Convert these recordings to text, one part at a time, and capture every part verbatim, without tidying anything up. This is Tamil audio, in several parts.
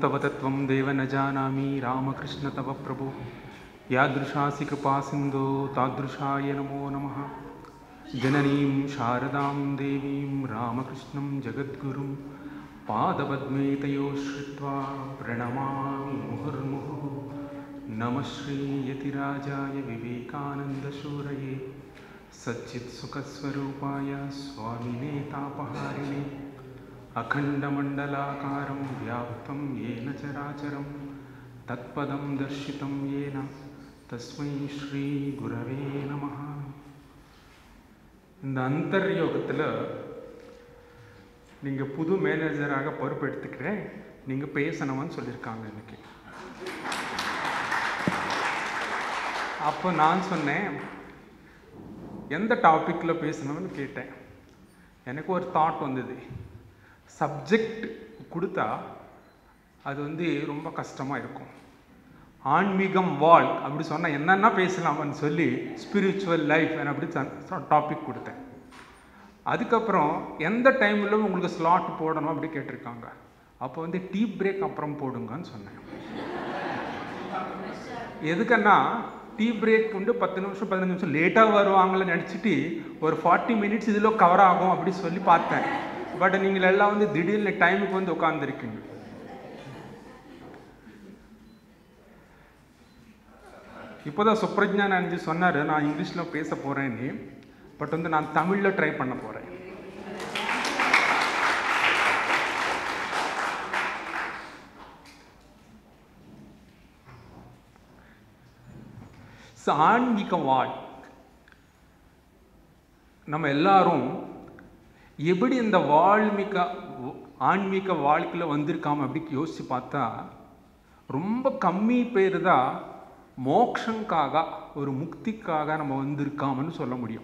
तव तत्त्वं देव न जानामि रामकृष्ण तव प्रभो यादृशासि कृपा सिन्धो तादृशाय नमो नमः जननीं शारदां देवीं रामकृष्णं जगद्गुरुं पादपद्मे तयोः श्रित्वा प्रणमामि मुहुर्मुहुः नमः श्रीयतिराजाय विवेकानन्दशूरये सच्चित्सुखस्वरूपाय स्वामिने तापहारिणे अखण्डमण्डलाकारं व्याप्तं येन चराचरं तत्पदं दर्शितं येन तस्मै श्रीगुरवे नमः. இந்த அந்தர்யோகத்தில் நீங்கள் புது மேனேஜராக பொறுப்பெடுத்துக்கிறேன், நீங்கள் பேசணும்னு சொல்லியிருக்காங்க இன்னைக்கு. அப்போ நான் சொன்னேன் எந்த டாப்பிக்கில் பேசணும்னு கேட்டேன். எனக்கு ஒரு தாட் வந்தது, சப்ஜெக்ட் கொடுத்தா அது வந்து ரொம்ப கஷ்டமாக இருக்கும். ஆன்மீகம் வாழ் அப்படி சொன்னால் என்னென்னா பேசலாமான்னு சொல்லி ஸ்பிரிச்சுவல் லைஃப் அப்படி டாபிக் கொடுத்தேன். அதுக்கப்புறம் எந்த டைமில் உங்களுக்கு ஸ்லாட் போடணும் அப்படி கேட்டிருக்காங்க. அப்போ வந்து டீ பிரேக் அப்புறம் போடுங்கன்னு சொன்னேன். எதுக்குன்னா டீ பிரேக் வந்து பத்து நிமிஷம் பதினஞ்சு நிமிஷம் லேட்டாக வருவாங்கன்னு நினச்சிட்டு ஒரு ஃபார்ட்டி மினிட்ஸ் இதில் கவர் ஆகும் அப்படி சொல்லி பார்த்தேன். பட் நீங்கள் எல்லாம் வந்து திடீர்னு டைமுக்கு வந்து உட்காந்துருக்கீங்க. இப்போதான் சுப்ரஜ்ஞானந்தி சொன்னார் நான் இங்கிலீஷில் பேச போகிறேன்னு. பட் வந்து நான் தமிழில் ட்ரை பண்ண போகிறேன். ஆன்மீக வாழ் நம்ம எல்லாரும் எப்படி இந்த வாழ்மிக ஆன்மீக வாழ்க்கையில் வந்திருக்காம அப்படி யோசிச்சு பார்த்தா ரொம்ப கம்மி பேர் தான் மோக்ஷங்காக ஒரு முக்திக்காக நம்ம வந்திருக்காமன்னு சொல்ல முடியும்.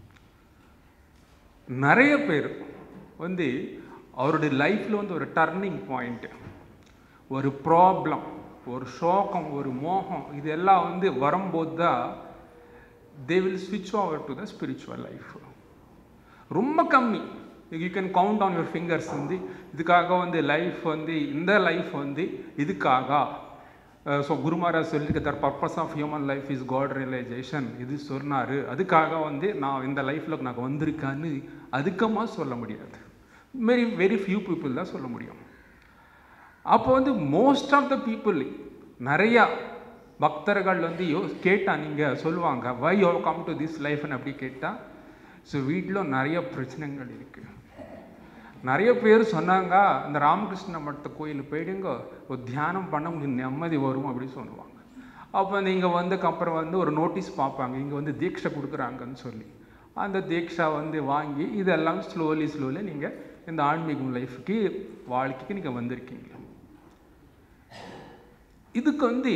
நிறைய பேர் வந்து அவருடைய லைஃப்பில் வந்து ஒரு டர்னிங் பாயிண்ட்டு, ஒரு ப்ராப்ளம், ஒரு சோகம், ஒரு மோகம் இதெல்லாம் வந்து வரும்போது தான் தே வில் ஸ்விட்ச் over to the spiritual life. ரொம்ப கம்மி, you can count on your fingers. வந்து இதுக்காக வந்து லைஃப் வந்து இந்த லைஃப் வந்து இதுக்காக ஸோ குருமாராஜ் சொல்லியிருக்க the purpose of human life is God realisation இது சொன்னார். அதுக்காக வந்து நான் இந்த லைஃப்பில் நான் வந்திருக்கான்னு அதுக்கமாக சொல்ல முடியாது. வெரி வெரி ஃபியூ பீப்புள் தான் சொல்ல முடியும். அப்போ வந்து மோஸ்ட் ஆஃப் த பீப்புள் நிறையா பக்தர்கள் வந்து யோ கேட்டால் நீங்கள் சொல்லுவாங்க why you have come to this லைஃப்னு அப்படி கேட்டால் ஸோ வீட்டில் நிறைய பிரச்சனைகள் இருக்குது. நிறைய பேர் சொன்னாங்க இந்த ராமகிருஷ்ண மட்ட கோயில் போயிடுங்க ஒரு தியானம் பண்ண உங்களுக்கு நிம்மதி வரும் அப்படின்னு சொல்லுவாங்க. அப்போ நீங்கள் வந்து அப்புறம் வந்து ஒரு நோட்டீஸ் பார்ப்பாங்க, இங்கே வந்து தீட்சை கொடுக்குறாங்கன்னு சொல்லி அந்த தீட்சா வந்து வாங்கி இதெல்லாம் ஸ்லோலி ஸ்லோலி நீங்கள் இந்த ஆன்மீகம் லைஃபுக்கு வாழ்க்கைக்கு நீங்கள் வந்திருக்கீங்க. இதுக்கு வந்து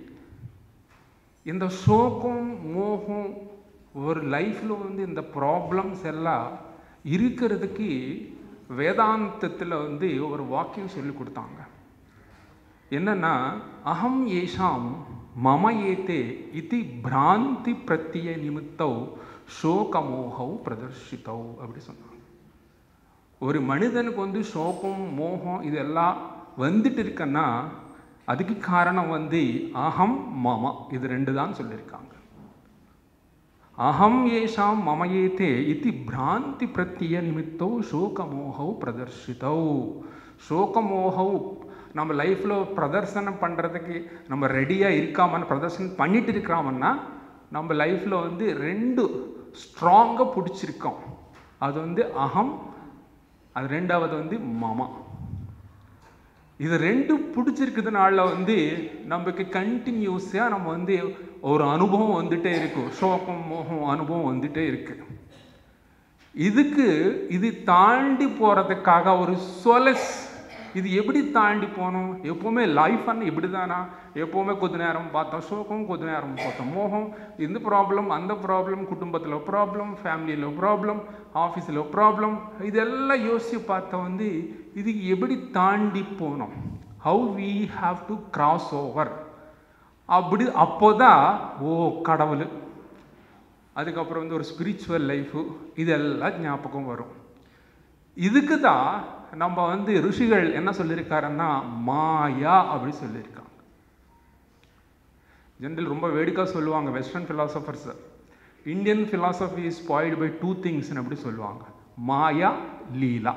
இந்த சோகம் மோகம் ஒரு லைஃப்பில் வந்து இந்த ப்ராப்ளம்ஸ் எல்லாம் இருக்கிறதுக்கு வேதாந்தத்தில் வந்து ஒரு வாக்கியம் சொல்லி கொடுத்தாங்க. என்னன்னா அகம் ஏஷாம் மம ஏதே இதி பிராந்தி பிரத்திய நிமித்தௌ சோகமோகௌ பிரதர்ஷித்தௌ அப்படி சொன்னாங்க. ஒரு மனிதனுக்கு வந்து சோகம் மோகம் இதெல்லாம் வந்துட்டு இருக்கன்னா அதுக்கு காரணம் வந்து அகம் மம இது ரெண்டு தான் சொல்லியிருக்காங்க. அகம் ஏஷாம் மமயேதே இதி பிராந்தி பிரத்திய நிமித்தோ சோகமோகௌ பிரதர்ஷித்தௌ. சோகமோகௌ நம்ம லைஃப்பில் பிரதர்சனம் பண்ணுறதுக்கு நம்ம ரெடியாக இருக்காமன்னு பிரதர்சனம் பண்ணிட்டு இருக்கிறோம்னா நம்ம லைஃப்பில் வந்து ரெண்டு ஸ்ட்ராங்காக பிடிச்சிருக்கோம். அது வந்து அகம், அது ரெண்டாவது வந்து மம. இது ரெண்டு பிடிச்சிருக்கிறதுனால வந்து நமக்கு கண்டினியூஸாக நம்ம வந்து ஒரு அனுபவம் வந்துட்டே இருக்கும், சோகம் மோகம் அனுபவம் வந்துட்டே இருக்கு. இதுக்கு இது தாண்டி போகிறதுக்காக ஒரு சொலஸ், இது எப்படி தாண்டி போகணும்? எப்போவுமே லைஃப் அண்ணன் இப்படி தானா? எப்போவுமே கொஞ்ச நேரம் பார்த்தோம் சோகம், கொஞ்ச நேரம் பார்த்தோம் மோகம், இந்த ப்ராப்ளம் அந்த ப்ராப்ளம், குடும்பத்தில் ப்ராப்ளம், ஃபேமிலியில் ப்ராப்ளம், ஆஃபீஸில் ப்ராப்ளம், இதெல்லாம் யோசித்து பார்த்தா வந்து இதுக்கு எப்படி தாண்டி போகணும்? How we have to cross over அப்படி. அப்போதான் ஓ கடவுள், அதுக்கப்புறம் வந்து ஒரு ஸ்பிரிச்சுவல் லைஃபு இதெல்லாம் ஞாபகம் வரும். இதுக்கு தான் நம்ம வந்து ருஷிகள் என்ன சொல்லியிருக்காருன்னா மாயா அப்படி சொல்லியிருக்காங்க. ஜென்ரல் ரொம்ப வேடிக்கையாக சொல்லுவாங்க western philosophers, Indian philosophy is spoiled by two திங்ஸ்ன்னு அப்படி சொல்லுவாங்க, மாயா லீலா.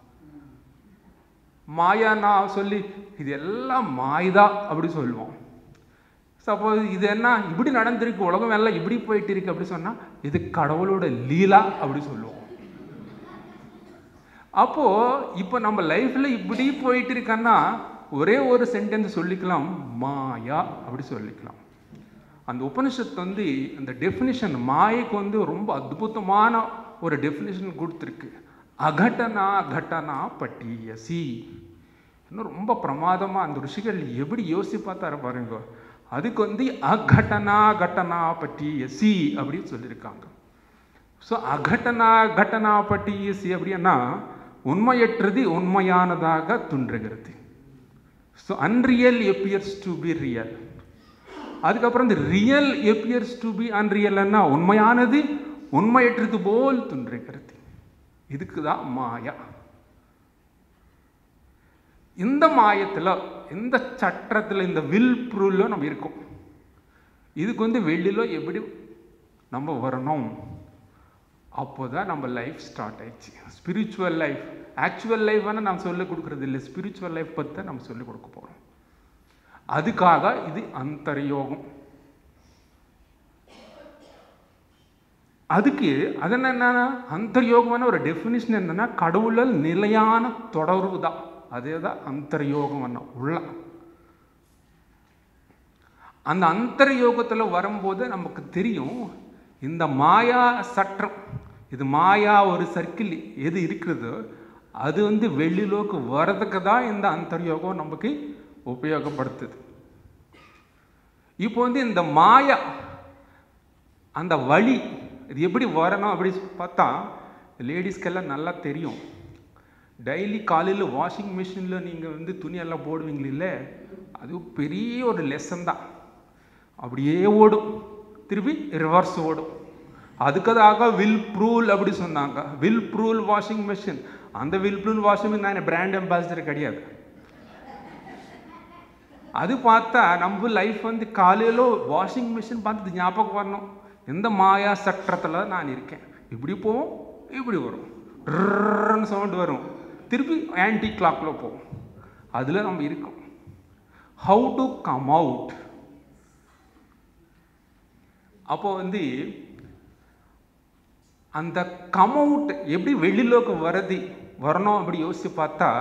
மாயானா சொல்லி இது எல்லாம் மாய்தா அப்படி சொல்லுவோம். சப்போஸ் இது என்ன இப்படி நடந்திருக்கு, உலகம் எல்லாம் இப்படி போயிட்டு இருக்கு அப்படி சொன்னா இது கடவுளோட லீலா அப்படி சொல்லுவோம். அப்போ இப்போ நம்ம லைஃப்ல இப்படி போயிட்டு இருக்கன்னா ஒரே ஒரு சென்டென்ஸ் சொல்லிக்கலாம், மாயா அப்படி சொல்லிக்கலாம். அந்த உபனிஷத்து வந்து அந்த டெஃபினிஷன் மாயைக்கு வந்து ரொம்ப அற்புதமான ஒரு டெஃபினிஷன் கொடுத்துருக்கு. அகட்டனா கட்டனா பட்டியசி. இன்னும் ரொம்ப பிரமாதமாக அந்த ருஷிகள் எப்படி யோசிச்சு பார்த்தாரு பாருங்க. அதுக்கு வந்து அகட்டனா கட்டனா பட்டியசி அப்படின்னு சொல்லியிருக்காங்க. ஸோ அகட்டனா கட்டனா பட்டியசி அப்படின்னா உண்மையற்றது உண்மையானதாக தோன்றுகிறது. So unreal appears to be real. அதுக்கப்புறம் இந்த ரியல் எப்பியர்ஸ் டு பி அன்ரியல்னா உண்மையானது உண்மையற்றது போல் தோன்றுகிறது. இதுக்கு தான் மாயா. இந்த மாயத்தில் இந்த சட்டத்தில் இந்த வில் ப்ரூவ்ல நம்ம இருக்கோம். இதுக்கு வந்து வெளியில எப்படி நம்ம வரணும், அப்போதான் நம்ம லைஃப் ஸ்டார்ட் ஆயிடுச்சு. ஸ்பிரிச்சுவல் லைஃப், ஆக்சுவல் லைஃப் வேணால் நம்ம சொல்லிக் கொடுக்குறது இல்லை, ஸ்பிரிச்சுவல் லைஃப் பற்றி தான் நம்ம சொல்லிக் கொடுக்க போகிறோம். அதுக்காக இது அந்தர்யோகம். அதுக்கு அது என்னன்னா அந்தர்யோகமான ஒரு டெஃபினிஷன் என்னன்னா கடவுளால் நிலையான தொடர்பு தான். அதே தான் அந்தர்யோகம் உள்ள. அந்த அந்தர்யோகத்தில் வரும்போது நமக்கு தெரியும் இந்த மாயா சட்டம், இது மாயா ஒரு சர்க்கிள் எது இருக்கிறதோ அது வந்து வெளிலோக்கு வர்றதுக்கு தான் இந்த அந்தர்யோகம் நமக்கு உபயோகப்படுத்துது. இப்போ வந்து இந்த மாயா அந்த வழி இது எப்படி வரணும் அப்படி பார்த்தா லேடிஸ்க்கெல்லாம் நல்லா தெரியும். டெய்லி காலையில் வாஷிங் மிஷினில் நீங்கள் வந்து துணியெல்லாம் போடுவீங்களே, அது பெரிய ஒரு லெசன் தான். அப்படியே ஓடும், திருப்பி ரிவர்ஸ் ஓடும். அதுக்காக வில் ப்ரூல் அப்படி சொன்னாங்க, வில் ப்ரூல் வாஷிங் மிஷின். அந்த வில் ப்ரூல் வாஷிங் மிஷின் நான் பிராண்ட் அம்பாசிடர் கிடையாது. அது பார்த்தா நம்ம லைஃப் வந்து காலையில் வாஷிங் மிஷின் பார்த்து ஞாபகம் வரணும், எந்த மாயா சட்டத்தில் நான் இருக்கேன். இப்படி போவோம், இப்படி வரும், ட்ரன்னு சவுண்ட் வரும், திருப்பி ஆன்டி கிளாக்கில் போவோம். அதில் நம்ம இருக்கோம். How to come out? அப்போ வந்து அந்த கம் அவுட் எப்படி வெளியிலோக்கு வரது வரணும் அப்படி யோசிச்சு பார்த்தா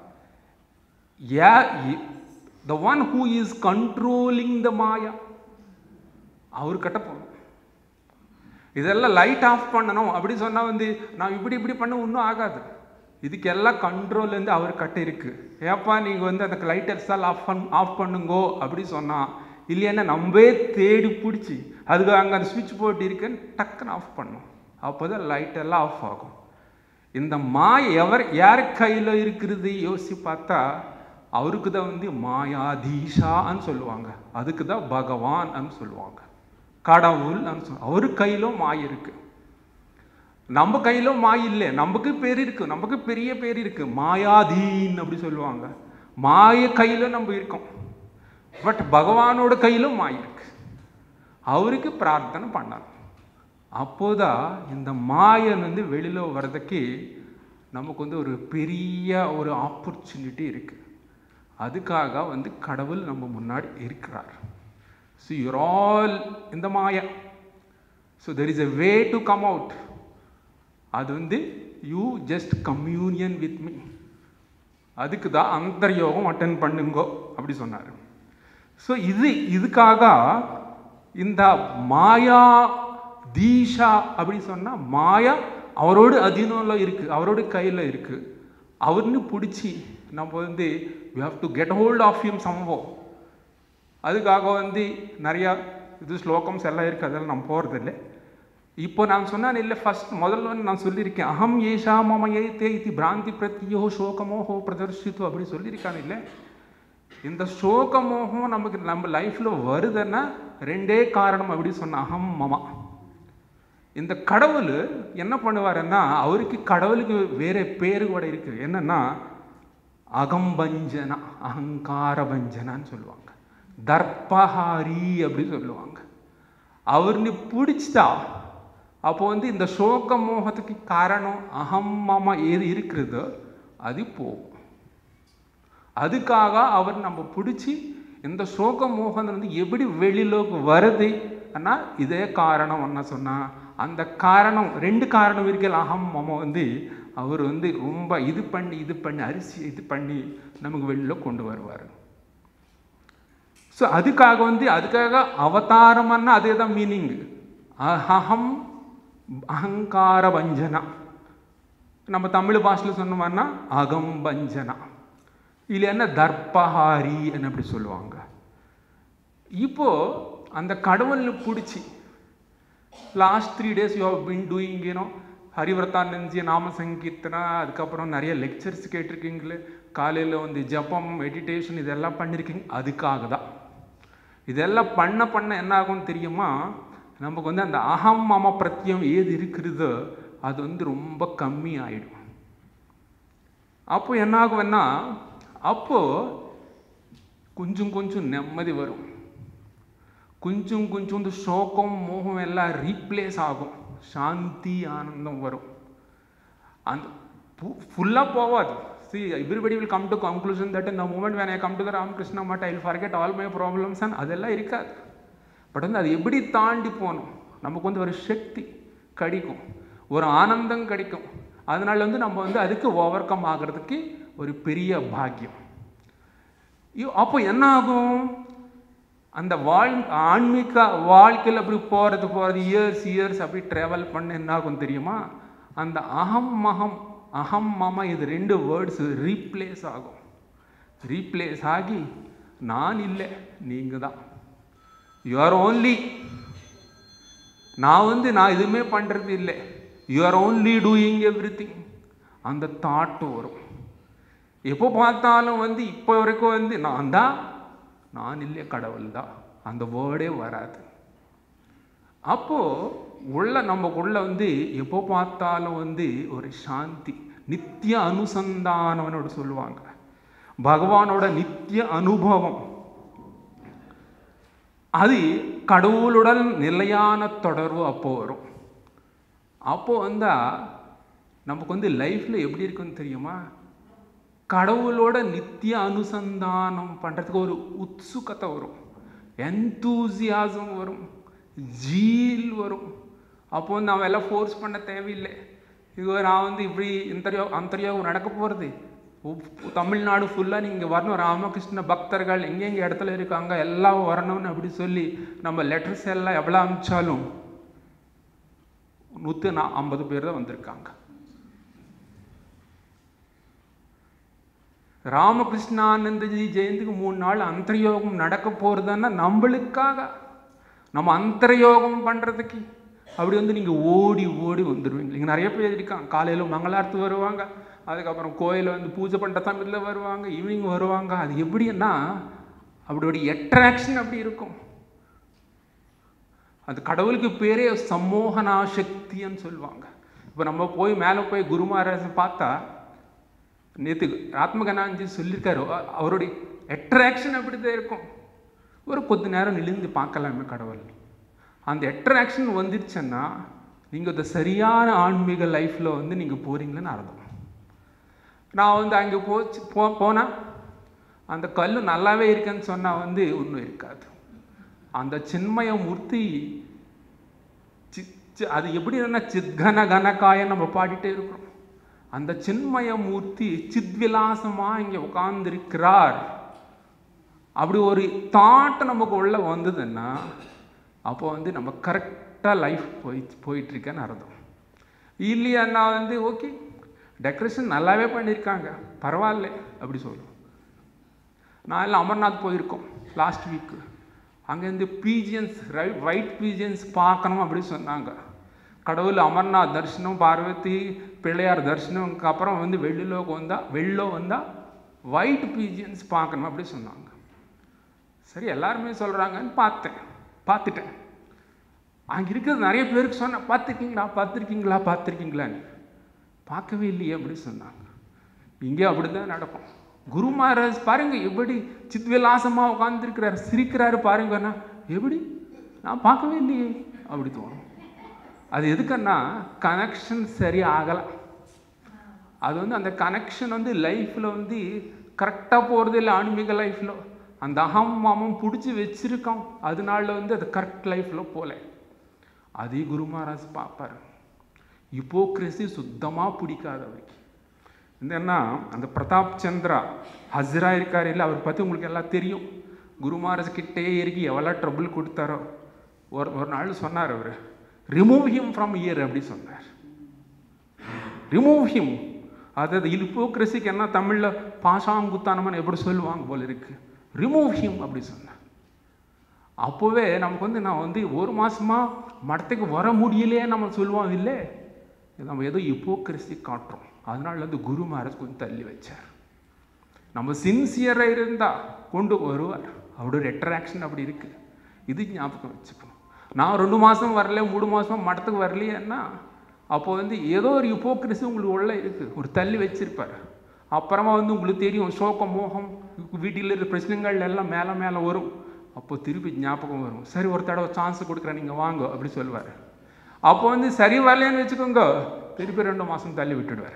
யா the one who is controlling the maya அவர்கிட்ட போகணும். இதெல்லாம் லைட் ஆஃப் பண்ணணும் அப்படி சொன்னால் வந்து நான் இப்படி இப்படி பண்ண ஒன்றும் ஆகாது. இதுக்கு எல்லாம் கண்ட்ரோல் வந்து அவர்கிட்ட இருக்குது. ஏப்பா நீங்கள் வந்து அந்த லைட்டர்ஸ் எல்லாம் ஆஃப் பண் ஆஃப் பண்ணுங்கோ அப்படி சொன்னால், இல்லைன்னா நம்மே தேடி பிடிச்சி அதுக்கு அங்கே அந்த சுவிட்ச் போர்ட் இருக்குன்னு டக்குன்னு ஆஃப் பண்ணணும். அப்போ தான் லைட்டெல்லாம் ஆஃப் ஆகும். இந்த மாய எவர் யார் கையில் இருக்கிறது யோசிச்சு பார்த்தா அவருக்கு தான் வந்து மாயாதீஷான்னு சொல்லுவாங்க. அதுக்கு தான் பகவான் சொல்லுவாங்க, கடவுள். அவரு கையிலும் மாய் இருக்கு, நம்ம கையிலும் மாய் இல்லை. நமக்கு பேர் இருக்கு, நமக்கு பெரிய பேர் இருக்கு, மாயாதீன் அப்படி சொல்லுவாங்க. மாய கையில நம்ம இருக்கோம், பட் பகவானோட கையிலும் மாய் இருக்கு. அவருக்கு பிரார்த்தனை பண்ணலாம். அப்போதான் இந்த மாயன் வந்து வெளியில வர்றதுக்கு நமக்கு வந்து ஒரு பெரிய ஒரு ஆப்பர்ச்சுனிட்டி இருக்கு. அதுக்காக வந்து கடவுள் நம்ம முன்னாடி இருக்கிறார். So you're all in the Maya. So there is a way to come out. அது வந்து you just communion with me. அதுக்கு தான் அந்தர்யோகம் அட்டன் பண்ணுங்கோ அப்படி சொன்னார். ஸோ இது இதுக்காக இந்த மாயா தீஷா அப்படி சொன்னால் மாயா அவரோட அதீனம்ல இருக்கு, அவரோட கையில் இருக்கு. அவர்னு பிடிச்சி நம்ம வந்து we have to get hold of him somehow. அதுக்காக வந்து நிறையா இது ஸ்லோகம்ஸ் எல்லாம் இருக்குது, அதெல்லாம் நம்ம போகிறதில்லை. இப்போ நான் சொன்னேன் இல்லை, ஃபஸ்ட் முதல்ல வந்து நான் சொல்லியிருக்கேன், அகம் ஏஷா மமயே தே இது பிராந்தி பிரத்யோ சோகமோகோ பிரதர்ஷித்து அப்படி சொல்லியிருக்காங்க இல்லை. இந்த சோகமோகம் நமக்கு நம்ம லைஃப்பில் வருதுன்னா ரெண்டே காரணம் அப்படி சொன்ன, அகம் மமா. இந்த கடவுள் என்ன பண்ணுவாருன்னா, அவருக்கு கடவுளுக்கு வேற பேரு கூட இருக்கு. என்னன்னா அகம்பஞ்சனா, அகங்கார பஞ்சனான்னு சொல்லுவாங்க. தர்பஹாரி அப்படி சொல்லுவாங்க. அவர்னு பிடிச்சிட்டா அப்போ வந்து இந்த சோக மோகத்துக்கு காரணம் அகம் மம ஏது இருக்கிறதோ அது போகும். அதுக்காக அவர் நம்ம பிடிச்சி இந்த சோக மோகம் வந்து எப்படி வெளியிலோக்கு வருது அண்ணா இதே காரணம் என்ன சொன்னா, அந்த காரணம் ரெண்டு காரணம் இருக்கல. அகம் மம வந்து அவர் வந்து ரொம்ப இது பண்ணி இது பண்ணி அரிசி இது பண்ணி நமக்கு வெளியில கொண்டு வருவார். ஸோ அதுக்காக வந்து அதுக்காக அவதாரம்னா அதே தான் மீனிங். அகம் அகங்கார பஞ்சனா, நம்ம தமிழ் பாஷையில் சொன்னோம்னா அகம்பஞ்சனா, இல்லை என்ன தர்பஹாரி என்ன அப்படி சொல்லுவாங்க. இப்போ அந்த கடவுள் பிடிச்சி last three days you have been doing you know ஹரிவர்த்தானந்தி நாம சங்கீர்த்தனா, அதுக்கப்புறம் நிறைய லெக்சர்ஸ் கேட்டிருக்கீங்களே, காலையில் வந்து ஜபம் மெடிடேஷன் இதெல்லாம் பண்ணியிருக்கீங்க. அதுக்காக தான் இதெல்லாம் பண்ண பண்ண என்ன ஆகும்னு தெரியுமா, நமக்கு வந்து அந்த அகம் மம பிரத்யம் ஏது இருக்கிறதோ அது வந்து ரொம்ப கம்மி ஆயிடும். அப்போ என்ன ஆகும்னா, அப்போ கொஞ்சம் கொஞ்சம் நிம்மதி வரும், கொஞ்சம் கொஞ்சம் இந்த சோகம் மோகம் எல்லாம் ரீப்ளேஸ் ஆகும், சாந்தி ஆனந்தம் வரும். அந்த ஃபுல்லாக போவாது. See, everybody will come to conclusion that in the moment when I come to the Ramakrishna Math, I will forget all my problems and அதெல்லாம் இருக்காது. பட் வந்து அது எப்படி தாண்டி போகணும், நமக்கு வந்து ஒரு சக்தி கிடைக்கும், ஒரு ஆனந்தம் கிடைக்கும். அதனால வந்து நம்ம வந்து அதுக்கு ஓவர் கம் ஆகிறதுக்கு ஒரு பெரிய பாக்கியம். அப்போ என்ன ஆகும், அந்த வாழ் ஆன்மீக வாழ்க்கையில் அப்படி போகிறது போகிறது இயர்ஸ் இயர்ஸ் அப்படி ட்ராவல் பண்ண என்ன ஆகும் தெரியுமா, அந்த அகம் மகம் அகம் மம இது ரெண்டு வேர்ட்ஸ் ரீப்ளேஸ் ஆகும். ரீப்ளேஸ் ஆகி நான் இல்லை நீங்கள் தான், யூ ஆர் ஓன்லி, நான் வந்து நான் எதுவுமே பண்ணுறது இல்லை, யூ ஆர் ஓன்லி டூயிங் எவ்ரி திங். அந்த தாட்டு வரும். எப்போ பார்த்தாலும் வந்து இப்போ வரைக்கும் வந்து நான் தான், நான் இல்லை கடவுள் தான், அந்த வேர்டே வராது. அப்போது உள்ள நமக்குள்ள வந்து எப்போ பார்த்தாலும் வந்து ஒரு சாந்தி, நித்திய அனுசந்தானம்னு சொல்லுவாங்க, பகவானோட நித்திய அனுபவம், அது கடவுளுடன் நிலையான தொடர்பு அப்போ வரும். அப்போ வந்தால் நமக்கு வந்து லைஃப்பில் எப்படி இருக்குன்னு தெரியுமா, கடவுளோட நித்திய அனுசந்தானம் பண்ணுறதுக்கு ஒரு உத்சுகத்தை வரும், எந்தூசியாசம் வரும், ஜீல் வரும். அப்போ வந்து நான் எல்லாம் ஃபோர்ஸ் பண்ண தேவையில்லை. இது நான் வந்து இப்படி இந்தரியோ அந்தரியோகம் நடக்க போகிறது, தமிழ்நாடு ஃபுல்லாக நீங்கள் வரணும், ராமகிருஷ்ண பக்தர்கள் எங்கெங்கே இடத்துல இருக்காங்க எல்லாம் வரணும்னு அப்படி சொல்லி நம்ம லெட்டர்ஸ் எல்லாம் எவ்வளோ அனுப்பிச்சாலும் நூற்றி நான் ஐம்பது பேர் தான் வந்திருக்காங்க. ராமகிருஷ்ணானந்தஜி ஜெயந்திக்கு மூணு நாள் அந்தரயோகம் நடக்க போகிறதுன்னா நம்மளுக்காக, நம்ம அந்தரயோகம் பண்ணுறதுக்கு அப்படி வந்து நீங்கள் ஓடி ஓடி வந்துடுவீங்க. நீங்கள் நிறைய பேர் இருக்காங்க, காலையில் மங்களார்த்து வருவாங்க, அதுக்கப்புறம் கோயிலில் வந்து பூஜை பண்ணுற சமயத்தில் வருவாங்க, ஈவினிங் வருவாங்க. அது எப்படின்னா அப்படியோடைய அட்ராக்ஷன் அப்படி இருக்கும். அது கடவுளுக்கு பேரே சம்மோகனா சக்தின்னு சொல்லுவாங்க. இப்போ நம்ம போய் மேலே போய் குரு மகாராஜை பார்த்தா, நேற்று ஆத்மகனாஞ்சி சொல்லியிருக்காரு, அவருடைய அட்ராக்ஷன் அப்படி தான் இருக்கும். ஒரு கொஞ்ச நேரம் நிலிந்து பார்க்கலாமே கடவுள். அந்த அட்ராக்ஷன் வந்துடுச்சுன்னா நீங்கள் இந்த சரியான ஆன்மீக லைஃப்பில் வந்து நீங்கள் போகிறீங்களன்னு அர்த்தம். நான் வந்து அங்கே போச்சு போ போனால் அந்த கல் நல்லாவே இருக்குன்னு சொன்னால் வந்து ஒன்றும் இருக்காது. அந்த சின்மய மூர்த்தி சி அது எப்படின்னா சித்கன கனகாய நம்ம பாடிட்டே இருக்கிறோம். அந்த சின்மய மூர்த்தி சித்விலாசமாக இங்கே உட்கார்ந்துருக்கிறார். அப்படி ஒரு தாட் நமக்கு உள்ள வந்ததுன்னா அப்போ வந்து நம்ம கரெக்டாக லைஃப் போய் போயிட்டுருக்கேன்னு அர்த்தம். இல்லையான்னா வந்து ஓகே டெக்கரேஷன் நல்லாவே பண்ணியிருக்காங்க பரவாயில்ல அப்படி சொல்லுவோம். நான் எல்லாம் அமர்நாத் போயிருக்கோம் லாஸ்ட் வீக்கு. அங்கேருந்து பீஜியன்ஸ் ஒயிட் பீஜியன்ஸ் பார்க்கணும் அப்படி சொன்னாங்க. கடவுள் அமர்நாத் தரிசனம், பார்வதி பிள்ளையார் தரிசனம்க்கு அப்புறம் வந்து வெள்ளிலோக்கு வந்தால் வெள்ளோ வந்தால் ஒயிட் பீஜியன்ஸ் பார்க்கணும் அப்படி சொன்னாங்க. சரி எல்லாருமே சொல்கிறாங்கன்னு பார்த்தேன் பார்த்துட்டேன். அங்கே இருக்கிறது நிறைய பேருக்கு சொன்னேன், பார்த்துருக்கீங்களா பார்த்துருக்கீங்களா பார்த்துருக்கீங்களான்னு. பார்க்கவே இல்லையே அப்படின்னு சொன்னாங்க. இங்கே அப்படி தான் நடக்கும். குரு மகாராஜ் பாருங்க எப்படி சித்விலாசமாக உட்காந்துருக்கிறார், சிரிக்கிறாரு பாருங்கன்னா, எப்படி நான் பார்க்கவே இல்லையே அப்படி தோணும். அது எதுக்குன்னா கனெக்ஷன் சரி ஆகலை. அது வந்து அந்த கனெக்ஷன் வந்து லைஃப்பில் வந்து கரெக்டாக போகிறது இல்லை. ஆன்மீக லைஃப்பில் அந்த அகம் மாமம் பிடிச்சி வச்சிருக்கோம், அதனால வந்து அது கரெக்ட் லைஃப்பில் போகல. அதே குரு மகாராஜ் பார்ப்பார். ஹிப்போக்ரஸி சுத்தமாக பிடிக்காது அவருக்கு. என்னன்னா அந்த பிரதாப் சந்திரா ஹஸ்ரா இருக்கார் இல்லை, அவரை பற்றி உங்களுக்கு எல்லாம் தெரியும். குரு மகாராஜ் கிட்டே இறக்கி எவ்வளோ ட்ரபிள் கொடுத்தாரோ. ஒரு ஒரு நாள் சொன்னார் அவர், ரிமூவ் ஹிம் ஃப்ரம் இயர் அப்படி சொன்னார். Remove him. அதாவது ஹிப்போக்ரஸிக்கு என்ன தமிழில் பாஷாங்குத்தானமான எப்படி சொல்லுவாங்க போல இருக்கு. ரிமூவ் ஹிம் அப்படி சொன்னார். அப்போவே நமக்கு வந்து நான் வந்து ஒரு மாதமா மடத்துக்கு வர முடியலையே நம்ம சொல்லுவோம் இல்லை, நம்ம ஏதோ ஹிப்போக்ரஸி காட்டுறோம். அதனால வந்து குரு மகாராஜ் கொஞ்சம் தள்ளி வச்சார். நம்ம சின்சியராக இருந்தால் கொண்டு வருவார். அவரோட அட்ராக்ஷன் அப்படி இருக்குது. இது ஞாபகம் வச்சுக்கணும். நான் ரெண்டு மாதம் வரல, மூணு மாதம் மடத்துக்கு வரலையேன்னா அப்போ வந்து ஏதோ ஒரு ஹிப்போக்ரஸி உங்களுக்கு உள்ள இருக்குது, ஒரு தள்ளி வச்சிருப்பார். அப்புறமா வந்து உங்களுக்கு தெரியும் சோகம் மோகம் வீட்டில் இருக்கிற பிரச்சனைகள் எல்லாம் மேலே மேலே வரும். அப்போ திருப்பி ஞாபகம் வரும், சரி ஒரு தடவை சான்ஸ் கொடுக்குறேன் நீங்கள் வாங்க அப்படி சொல்லுவார். அப்போ வந்து சரி வரலன்னு வச்சுக்கோங்க, திருப்பி ரெண்டு மாதம் தள்ளி விட்டுடுவார்.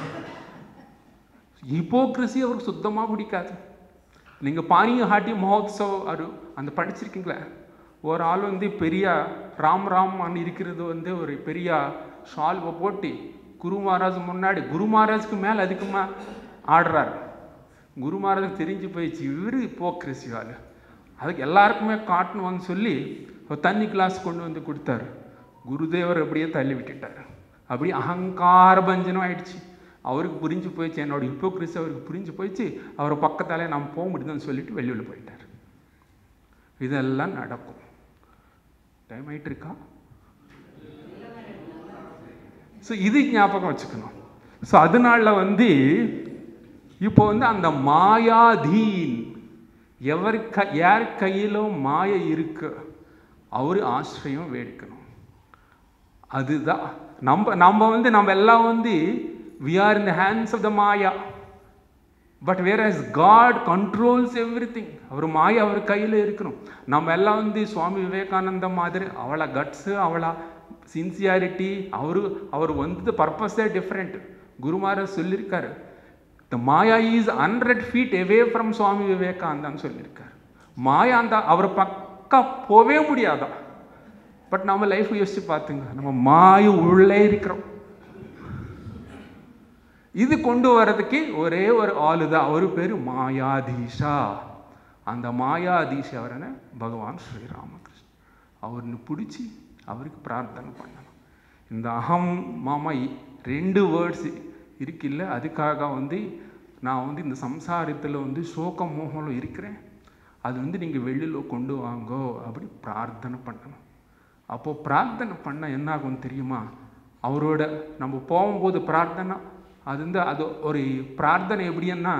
ஹிப்போக்ரஸி அவருக்கு சுத்தமாக பிடிக்காது. நீங்கள் பானி ஹாட்டி மஹோத்சவ் அது அந்த படிச்சிருக்கீங்களே, ஒரு ஆள் வந்து பெரிய ராம் ராம் இருக்கிறது வந்து ஒரு பெரிய ஷால்வை போட்டு குரு மகாராஜ் முன்னாடி குரு மகாராஜுக்கு மேலே அதிகமாக ஆடுறாரு. குரு மகாராஜுக்கு தெரிஞ்சு போயிடுச்சு இவர் ஹிப்போக்ரஸி ஆள், அதுக்கு எல்லாருக்குமே காட்டணும்னு சொல்லி ஒரு தண்ணி கிளாஸ் கொண்டு வந்து கொடுத்தாரு. குருதேவர் அப்படியே தள்ளி விட்டுட்டார். அப்படியே அகங்கார பஞ்சனம் ஆயிடுச்சு. அவருக்கு புரிஞ்சு போயிடுச்சு, என்னோட ஹிப்போக்ரஸி அவருக்கு புரிஞ்சு போயிடுச்சு. அவரை பக்கத்தாலே நாம் போக முடியுதுன்னு சொல்லிட்டு வெளியில் போயிட்டார். இதெல்லாம் நடக்கும். டைம் ஆயிட்டு இருக்கா? ஸோ இது ஞாபகம் வச்சுக்கணும். ஸோ அதனால வந்து இப்போ வந்து அந்த மாயாதீன் எவர் க யார் கையிலும் மாய இருக்கு அவரு ஆசிரியம் வேடிக்கணும். அதுதான் நம்ம நம்ம வந்து நம்ம எல்லாம் வந்து we are in the hands of the Maya, but whereas God controls everything. அவர் மாயா அவர் கையில் இருக்கணும். நம்ம எல்லாம் வந்து சுவாமி விவேகானந்த மாதிரி அவளை கட்ஸு அவளா சின்சியாரிட்டி அவரு அவர் வந்து பர்பஸே டிஃப்ரெண்ட். குரு மகாராஜ் சொல்லியிருக்காரு, the maya is hundred feet away from Swami விவேகானந்தான்னு சொல்லியிருக்காரு. மாயா அந்த அவர் பக்கா போவே முடியாதா. பட் நம்ம லைஃப் யோசிச்சு பார்த்துங்க, நம்ம மாய உள்ளே இருக்கிறோம். இது கொண்டு வர்றதுக்கு ஒரே ஒரு ஆளு தான், அவரு பேரு மாயாதீஷா. அந்த மாயாதீஷா அவரன பகவான் ஸ்ரீராமகிருஷ்ணன். அவர்னு பிடிச்சி அவருக்கு பிரார்த்தனை பண்ணணும். இந்த அகம் மாமா ரெண்டு வேர்ட்ஸ் இருக்குல்ல, அதுக்காக வந்து நான் வந்து இந்த சம்சாரத்தில் வந்து சோக மோகம்ல இருக்கிறேன், அது வந்து நீங்கள் வெளியில் கொண்டு வாங்கோ அப்படி பிரார்த்தனை பண்ணணும். அப்போது பிரார்த்தனை பண்ண என்ன ஆகும் தெரியுமா? அவரோட நம்ம போகும்போது பிரார்த்தனை அது வந்து அது ஒரு பிரார்த்தனை எப்படின்னா,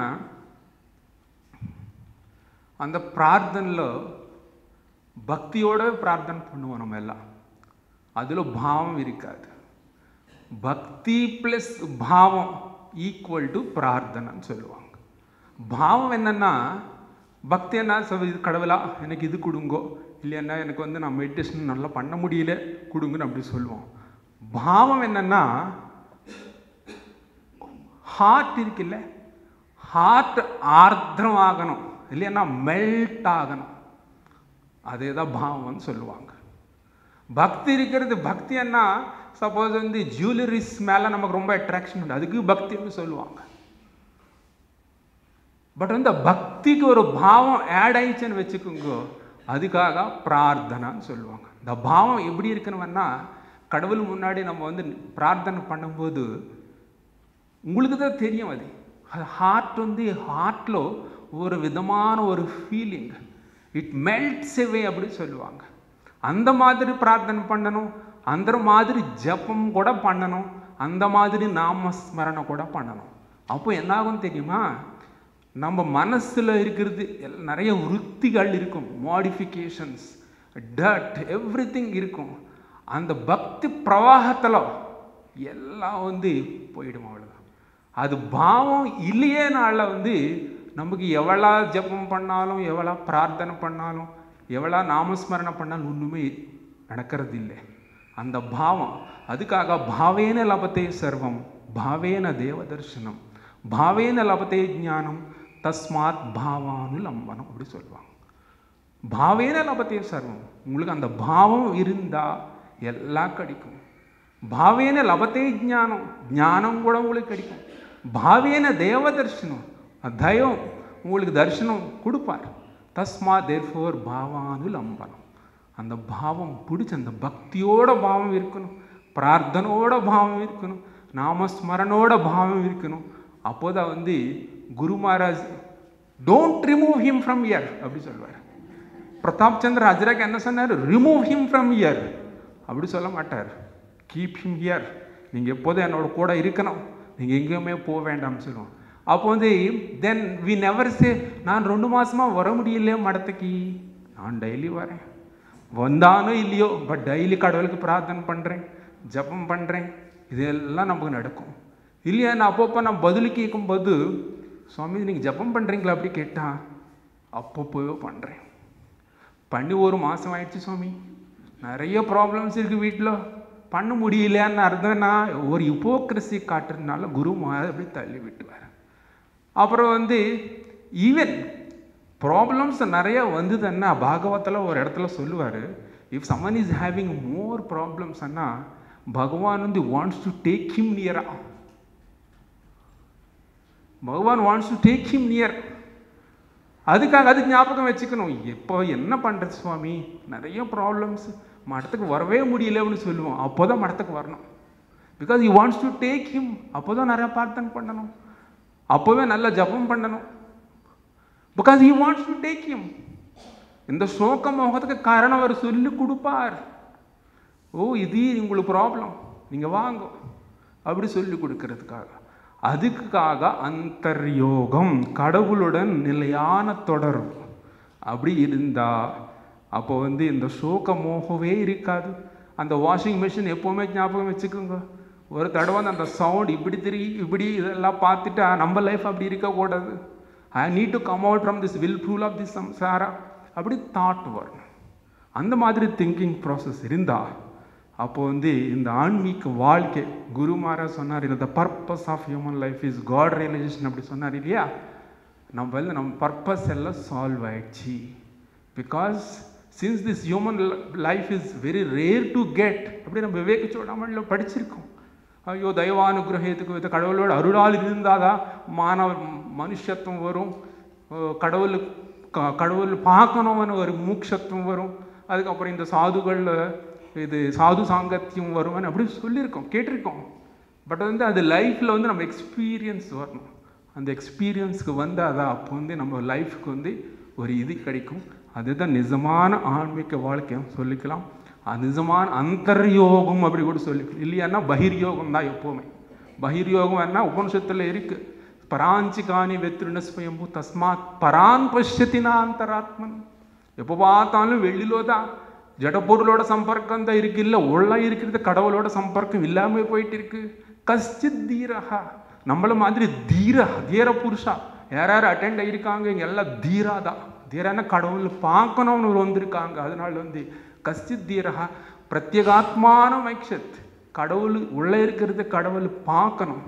அந்த பிரார்த்தனையில் பக்தியோட பிரார்த்தனை பண்ணுவோம் நம்ம எல்லாம். அதில் பாவம் இருக்காது. பக்தி ப்ளஸ் பாவம் ஈக்குவல் டு பிரார்த்தனைன்னு சொல்லுவாங்க. பாவம் என்னன்னா, பக்தி என்ன இது கடவுளா எனக்கு இது கொடுங்கோ, இல்லைன்னா எனக்கு வந்து நான் மெடிடேஷன் நல்லா பண்ண முடியல கொடுங்கன்னு அப்படி சொல்லுவோம். பாவம் என்னன்னா, ஹார்ட் இருக்குல்ல, ஹார்ட் ஆர்திரம் ஆகணும், இல்லைன்னா மெல்ட் ஆகணும். அதே தான் பாவம்னு சொல்லுவாங்க. பக்தி இருக்கிறது, பக்தி என்ன சப்போஸ் வந்து ஜுவல்லரிஸ் மேலே நமக்கு ரொம்ப அட்ராக்ஷன் உண்டு, அதுக்கு பக்தின்னு சொல்லுவாங்க. பட் வந்து பக்திக்கு ஒரு பாவம் ஆட் ஆயிடுச்சுன்னு வச்சுக்கோங்க, அதுக்காக பிரார்த்தனைன்னு சொல்லுவாங்க. இந்த பாவம் எப்படி இருக்கணும்னா, கடவுள் முன்னாடி நம்ம வந்து பிரார்த்தனை பண்ணும்போது உங்களுக்கு தான் தெரியும், அது அது ஹார்ட் வந்து ஹார்ட்டில் ஒரு விதமான ஒரு ஃபீலிங், இட் மெல்ட்ஸ் அவே அப்படி சொல்லுவாங்க. அந்த மாதிரி பிரார்த்தனை பண்ணணும், அந்த மாதிரி ஜபம் கூட பண்ணணும், அந்த மாதிரி நாமஸ்மரணை கூட பண்ணணும். அப்போ என்னாகும் தெரியுமா? நம்ம மனசில் இருக்கிறது நிறைய விருத்திகள் இருக்கும், மாடிஃபிகேஷன்ஸ், டட் எவ்ரி திங் இருக்கும். அந்த பக்தி பிரவாகத்தில் எல்லாம் வந்து போயிடும். அவ்வளோதான். அது பாவம் இல்லையே நாளில் வந்து நமக்கு எவ்வளோ ஜபம் பண்ணாலும், எவ்வளோ பிரார்த்தனை பண்ணாலும், எவ்வளோ நாமஸ்மரணை பண்ணாலும் ஒன்றுமே நடக்கிறது இல்லை. அந்த பாவம், அதுக்காக பாவேன லபத்தே சர்வம், பாவேன தேவ தரிசனம், பாவேன லபத்தே ஞானம், தஸ்மாத் பாவானுலம்பனம் அப்படி சொல்லுவாங்க. பாவேன லபத்தே சர்வம், உங்களுக்கு அந்த பாவம் இருந்தால் எல்லாம் கிடைக்கும். பாவேன லபத்தே ஞானம், ஞானம் கூட உங்களுக்கு கிடைக்கும். பாவேன தேவ தரிசனம், தயம் உங்களுக்கு தரிசனம் கொடுப்பார். தஸ்மா தேர்ஃபோர் பாவானுலம்பனம், அந்த பாவம் பிடிச்சி அந்த பக்தியோட பாவம் இருக்கணும், பிரார்த்தனோட பாவம் இருக்கணும், நாமஸ்மரணோட பாவம் இருக்கணும். அப்போதான் வந்து Guru Maharaj don't remove him from here அப்படி சொல்வார். பிரதாப் சந்திர ஹஜ்ராக்கு என்ன சொன்னார்? ரிமூவ் ஹிம் ஃப்ரம் இயர் அப்படி சொல்ல மாட்டார். கீப் ஹிம் ஹியர், நீங்கள் எப்போதும் என்னோட கூட இருக்கணும், நீங்கள் எங்கேயுமே போக வேண்டாம்னு சொல்லுவோம். அப்போ வந்து தென் வி நெவர் சே நான் ரெண்டு மாதமாக வர முடியலையே மடத்துக்கு, நான் டெய்லி வரேன், வந்தானோ இல்லையோ, பட் டெய்லி கடவுளுக்கு பிரார்த்தனை பண்ணுறேன், ஜபம் பண்ணுறேன், இதெல்லாம் நமக்கு நடக்கும். இல்லையா நான் அப்பப்போ நான் பதில் கேட்கும்போது, சுவாமி நீங்கள் ஜபம் பண்ணுறீங்களா அப்படி கேட்டால் அப்பப்போவே பண்ணுறேன். பண்ணி ஒரு மாதம் ஆயிடுச்சு சுவாமி, நிறைய ப்ராப்ளம்ஸ் இருக்குது வீட்டில், பண்ண முடியலையான்னு அர்த்தம்னா ஒரு ஹிப்போக்ரஸி காட்டுறதுனால குரு மகாராஜ் அப்படி தள்ளி விட்டுவார். அப்புறம் வந்து ஈவன் ப்ராப்ளம்ஸ் நிறைய வந்ததுன்னா பாகவத்தில் ஒரு இடத்துல சொல்லுவார், if someone is having more ப்ராப்ளம்ஸ்ன்னா பகவான் வந்து wants to take him nearer, Bhagavan wants to take him near. அதுக்காக அது ஞாபகம் வச்சுக்கணும். எப்போ என்ன பண்ணுறது சுவாமி, நிறைய ப்ராப்ளம்ஸ், மடத்துக்கு வரவே முடியலன்னு சொல்லுவோம், அப்போ தான் மடத்துக்கு வரணும். Because you wants to take him, அப்போ தான் நிறையா பிரார்த்தனை பண்ணணும், அப்போவே நல்ல ஜபம் பண்ணணும். Because he wants to take him. இந்த சோகம் முகத்துக்கு காரணம் அவர் சொல்லி கொடுப்பார். ஓ இது உங்களுக்கு ப்ராப்ளம், நீங்கள் வாங்க அப்படி சொல்லி கொடுக்கறதுக்காக. அதுக்காக அந்தர்யோகம், கடவுளுடன் நிலையான தொடர்பு அப்படி இருந்தால் அப்போ வந்து இந்த சோக மோகவே இருக்காது. அந்த வாஷிங் மிஷின் எப்போவுமே ஞாபகம் வச்சுக்கோங்க, ஒரு தடவை அந்த சவுண்ட் இப்படி திரும்பி இப்படி இதெல்லாம் பார்த்துட்டா நம்ம லைஃப் அப்படி இருக்கக்கூடாது. I need to come out from this whirlpool of this samsara அப்படி தாட் வரணும். அந்த மாதிரி திங்கிங் ப்ராசஸ் இருந்தால் அப்போ வந்து இந்த ஆன்மீக வாழ்க்கை, குரு மகாராஜ் சொன்னார், இந்த purpose of human life is God realisation அப்படி சொன்னார் இல்லையா. நம்ம வந்து நம்ம பர்பஸ் எல்லாம் சால்வ் ஆயிடுச்சு. Because since this human life is very rare to get அப்படி நம்ம விவேக சூடாமணியில் படிச்சிருக்கோம். ஐயோ தெய்வானுகிரகத்துக்கு இது கடவுளோட அருளால் இருந்தால் தான் மானவ மனுஷத்துவம் வரும், கடவுள் கடவுள் பார்க்கணும்னு ஒரு மூக்ஷத்துவம் வரும், அதுக்கப்புறம் இந்த சாதுகளில் இது சாது சாங்கத்தியம் வரும்னு அப்படி சொல்லியிருக்கோம், கேட்டிருக்கோம். பட் வந்து அது லைஃப்பில் வந்து நம்ம எக்ஸ்பீரியன்ஸ் வரணும். அந்த எக்ஸ்பீரியன்ஸுக்கு வந்தால் தான் அப்போ வந்து நம்ம லைஃப்க்கு வந்து ஒரு இது கிடைக்கும். அதுதான் நிஜமான ஆன்மீக வாழ்க்கையும் சொல்லிக்கலாம். நிஜமான அந்தர்யோகம் அப்படி கூட சொல்லிக்கலாம். இல்லையான்னா பகிர்யோகம் தான் எப்போவுமே. பகிர்யோகம் என்ன உபனிஷத்தில் இருக்குது, பராஞ்சிகானி வெத்ருணஸ்வயம்பு தஸ்மாத் பரான் பஷ்யத்தினா அந்தராத்மன். எப்போ பார்த்தாலும் வெளியிலோ தான் ஜடப்பொருளோட சம்பர்க்கம் தான் இருக்கு, இல்லை உள்ள இருக்கிறது கடவுளோட சம்பர்க்கம் இல்லாமல் போயிட்டு இருக்கு. கஷ்டித் தீரஹா, நம்மள மாதிரி தீர தீர புருஷா யார் யார் அட்டெண்ட் ஆகியிருக்காங்க இங்கே எல்லாம் தீரா தான். தீரான கடவுள் பார்க்கணும்னு வந்திருக்காங்க. அதனால வந்து கஷ்டித் தீரஹா பிரத்யேகாத்மான மைக்ஷத், கடவுள் உள்ள இருக்கிறது கடவுள் பார்க்கணும்.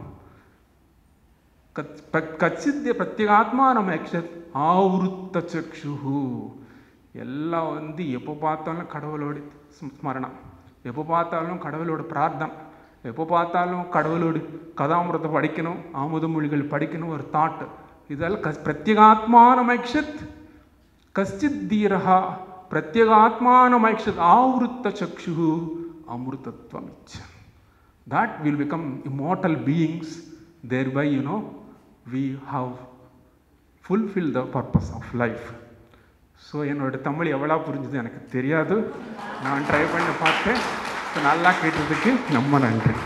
கச்சித் பிரத்யேகாத்மான மைக்ஷத் ஆவருத்த சக்ஷு, எல்லாம் வந்து எப்போ பார்த்தாலும் கடவுளோட ஸ்மரணம், எப்போ பார்த்தாலும் கடவுளோட பிரார்த்தனை, எப்போ பார்த்தாலும் கடவுளோடு கதாமிரத்தை படிக்கணும், ஆமுத மொழிகள் படிக்கணும் ஒரு தாட்டு. இதெல்லாம் கஸ் பிரத்யேகாத்மான மைக்ஷத் கஷ்டித் தீரஹா பிரத்யேகாத்மான மைக்ஷத் ஆவருத்த சக்ஷு அமிர்தத்வமிச்ச. That will become immortal beings, thereby you know we have fulfilled the purpose of life. So என்னோட தமிழ் எவ்வளோ புரிஞ்சுது எனக்கு தெரியாது, நான் ட்ரை பண்ணி பார்த்தேன். ஸோ நல்லா கேட்டதுக்கு ரொம்ப நன்றி.